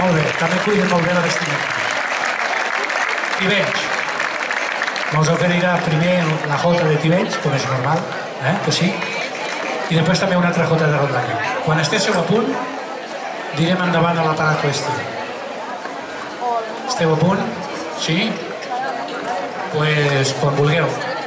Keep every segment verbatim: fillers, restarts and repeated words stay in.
Molt bé, també cuiden molt bé la vestimenta. Tivenys. Vamos a oferirà primer la jota de Tivenys, com és normal, eh? Que sí? I després també una altra jota de rondalla. Quan estigueu a punt, direm endavant a l'aparato este. Esteu a punt? Sí? Pues quan vulgueu.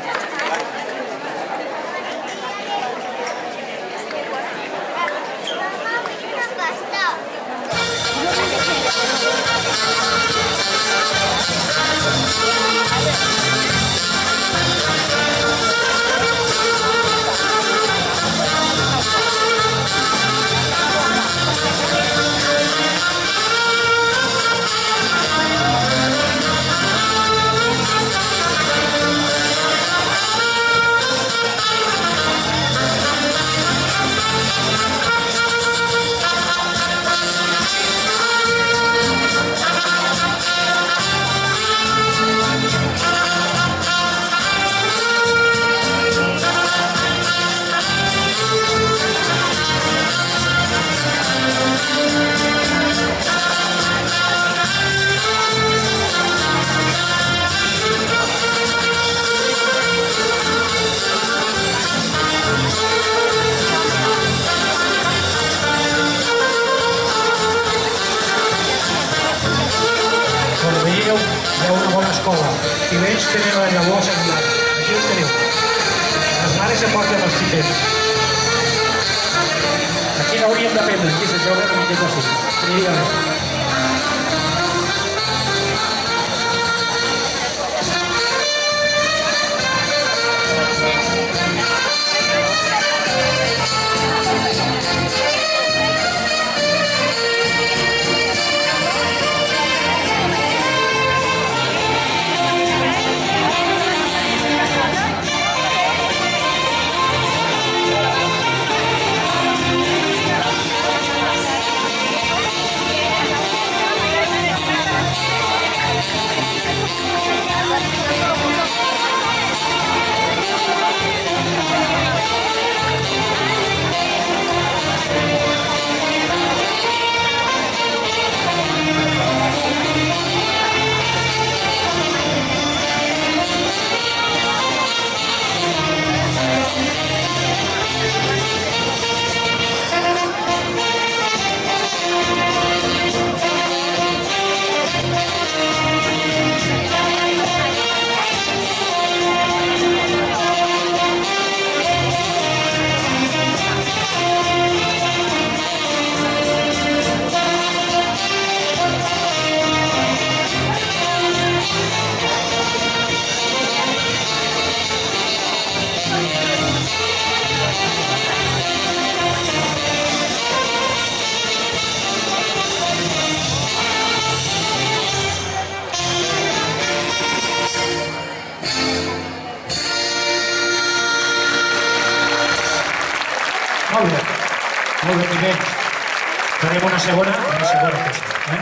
Hi ha una bona escola. Tivenys tenen la llavor semblant. Aquí els teniu. Les mares se porten els xiquets. Aquí n'hauríem d'aprendre. Aquí se juguen una miqueta així. Tenia bé. Molt bé, molt bé, Tivenys. Farem una segona, una segona festa, eh?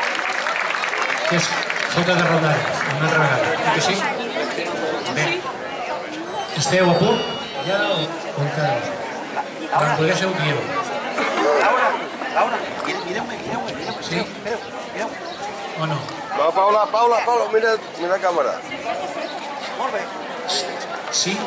Que és jota de rondalla, una altra vegada, que sí? Bé. Esteu a punt? Ja o encara no? Quan vulgueu, dieu. Laura, Laura, mireu-me, mireu-me, mireu-me. Sí? Mireu, O no? No, Paula, Paula, Paula, mira, mira la càmera. molt bé. Sí?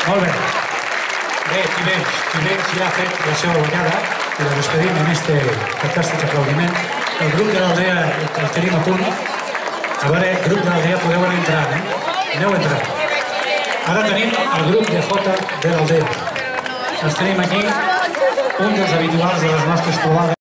Molt bé. Bé, Tivenys, Tivenys ja ha fet la seva guanyada i la despedim en este fantàstic aplaudiment. El grup de l'Aldea el tenim a punt. A veure, grup de l'Aldea, podeu anar entrant, eh? Aneu entrant. Ara tenim el grup de Jota de l'Aldea. Els tenim aquí, un dels habituals de les nostres trobades.